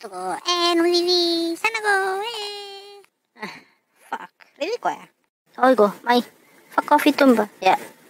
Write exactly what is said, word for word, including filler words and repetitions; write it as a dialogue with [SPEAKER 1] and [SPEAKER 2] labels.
[SPEAKER 1] to go and really sana go. Eh. Ah, fuck. Really ko ya. Okay go. May. Fuck off itum ba? Yeah.